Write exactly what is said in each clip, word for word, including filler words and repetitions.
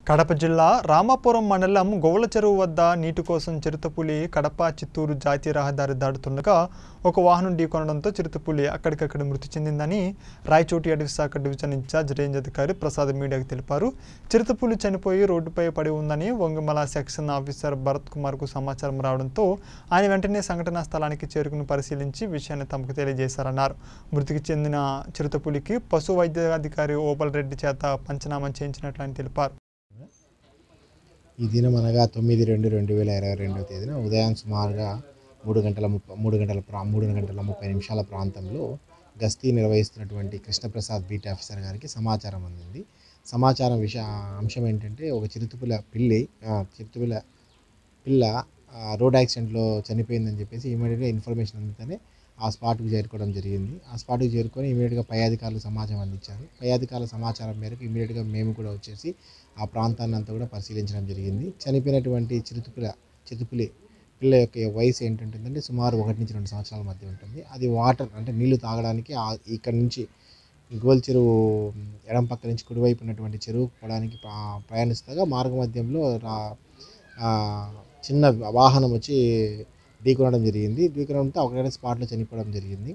కడప జిల్లా రామాపురం మండలం గోవల చెరువు వద్ద నీటి కోసం చిరుతపులి కడప చిత్తూరు జాతీయ రహదారి దాటుతుండగా ఒక వాహనం ఢీకొనడంతో చిరుతపులి అక్కడికక్కడ మృతి చెందిందని రాయచోటి అటవీ శాఖ డివిజన్ ఇన్ఛార్జ్ రేంజ్ అధికారి ప్రసాద్ మీడియాకు తెలిపారు. చిరుతపులి చనిపోయి రోడ్డుపై పడి ఉందని వంగమల సెక్షన్ ఆఫీసర్ భరత్ కుమార్కు సమాచారం రావడంతో ఆయన వెంటనే సంఘటనా స్థలానికి చేరుకుని పరిశీలించి విషయాన్ని తమకు తెలియజేశారన్నారు. మృతికి చెందిన చిరుతపులికి పశు వైద్యాధికారి ఓపల్ రెడ్డి చేత పంచనామా చేయించినట్లు ఆయన తెలిపారు. ఈ దినం అనగా తొమ్మిది రెండు రెండు వేల ఇరవై రెండవ తేదీన ఉదయం సుమారుగా మూడు గంటల ముప్పై మూడు గంటల ప్రా మూడు గంటల ముప్పై నిమిషాల ప్రాంతంలో గస్తీ నిర్వహిస్తున్నటువంటి కృష్ణప్రసాద్ బీట్ ఆఫీసర్ గారికి సమాచారం అందింది. సమాచారం విషయ అంశం ఏంటంటే ఒక చిరుతపుల పిల్లి చిరుతపుల పిల్ల రోడ్ యాక్సిడెంట్లో చనిపోయిందని చెప్పేసి ఇమీడియట్గా ఇన్ఫర్మేషన్ అందుతనే ఆ స్పాట్కు చేరుకోవడం జరిగింది. ఆ స్పాట్కి చేరుకొని ఇమీడియట్గా పై అధికారులకు సమాచారం అందించారు. పై అధికారుల సమాచారం మేరకు ఇమీడియట్గా మేము కూడా వచ్చేసి ఆ ప్రాంతాన్ని అంతా కూడా పరిశీలించడం జరిగింది. చనిపోయినటువంటి చిరుతపుల చిరుతపులి పిల్ల యొక్క వయసు ఏంటంటుందంటే సుమారు ఒకటి నుంచి రెండు సంవత్సరాల మధ్య ఉంటుంది. అది వాటర్ అంటే నీళ్లు తాగడానికి ఇక్కడ నుంచి గోల్ చెరువు ఎడం పక్క నుంచి కుడివైపు ఉన్నటువంటి చెరువు పోవడానికి ప్రయాణిస్తగా మార్గ మధ్యంలో చిన్న వాహనం వచ్చి ఢీకొనడం జరిగింది. ఢీకొనడంతో ఒకటే స్పాట్లో చనిపోవడం జరిగింది.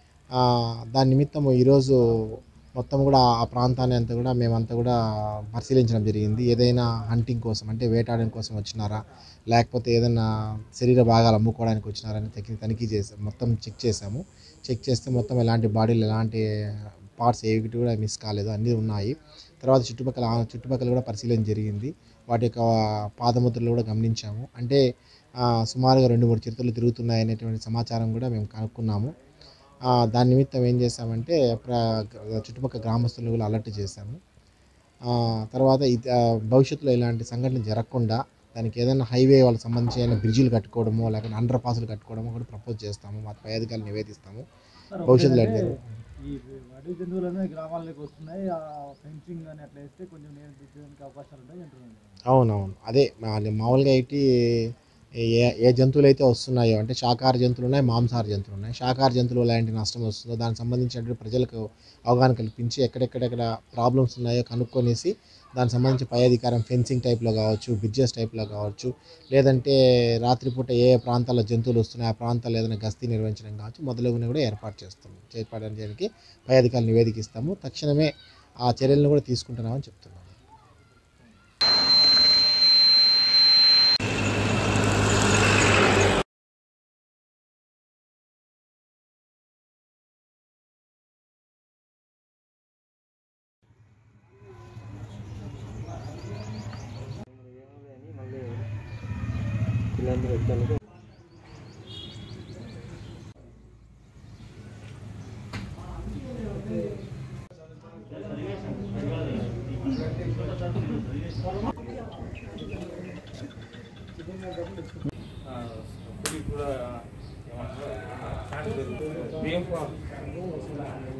దాని నిమిత్తం ఈరోజు మొత్తం కూడా ఆ ప్రాంతాన్ని అంతా కూడా మేమంతా కూడా పరిశీలించడం జరిగింది. ఏదైనా హంటింగ్ కోసం అంటే వేటాడడం కోసం వచ్చినారా, లేకపోతే ఏదైనా శరీర భాగాలు అమ్ముకోవడానికి వచ్చినారని తగ్గి తనిఖీ చేసాం. మొత్తం చెక్ చేసాము. చెక్ చేస్తే మొత్తం ఎలాంటి బాడీలు ఎలాంటి పార్ట్స్ ఏవి కూడా మిస్ కాలేదు, అన్నీ ఉన్నాయి. తర్వాత చుట్టుపక్కల చుట్టుపక్కల కూడా పరిశీలన జరిగింది. వాటి యొక్క పాదముద్రలు కూడా గమనించాము. అంటే సుమారుగా రెండు మూడు చిరుతలు తిరుగుతున్నాయనేటువంటి సమాచారం కూడా మేము కనుక్కున్నాము. దాని నిమిత్తం ఏం చేసామంటే చుట్టుపక్కల గ్రామస్తులను కూడా అలర్ట్ చేశాము. తర్వాత భవిష్యత్తులో ఇలాంటి సంఘటన జరగకుండా దానికి ఏదైనా హైవే వాళ్ళకి సంబంధించి ఏదైనా బ్రిడ్జిలు కట్టుకోవడమో లేకపోతే అండర్ పాసులు కట్టుకోవడమో కూడా ప్రపోజ్ చేస్తాము. మా పై అధికారులు నివేదిస్తాము. భవిష్యత్తులో ఈ అడవి జంతువులనే గ్రామాల్లోకి వస్తున్నాయి, ఫెన్సింగ్ అని అట్లా వేస్తే కొంచెం నియంత్రించడానికి అవకాశాలు ఉంటాయి అంటున్నాను. అవునవును, అదే మామూలుగా అయితే ఏ ఏ జంతువులు అయితే వస్తున్నాయో అంటే శాకాహార జంతువులు ఉన్నాయి, మాంసాహార జంతువులు ఉన్నాయి. శాకాహార జంతువులు ఎలాంటి నష్టం వస్తుందో దానికి సంబంధించినటువంటి ప్రజలకు అవగాహన కల్పించి ఎక్కడెక్కడెక్కడ ప్రాబ్లమ్స్ ఉన్నాయో కనుక్కొనేసి దానికి సంబంధించి పై అధికారం ఫెన్సింగ్ టైప్లో కావచ్చు, బ్రిడ్జెస్ టైప్లో కావచ్చు, లేదంటే రాత్రిపూట ఏ ప్రాంతాల్లో జంతువులు వస్తున్నాయి ఆ ప్రాంతాల్లో ఏదైనా గస్తీ నిర్వహించడం కావచ్చు మొదలగునవి కూడా ఏర్పాటు చేస్తాము. చేపట్టడానికి పై అధికారులు నివేదికిస్తాము. తక్షణమే ఆ చర్యలను కూడా తీసుకుంటున్నామని చెప్తున్నాము. కూడా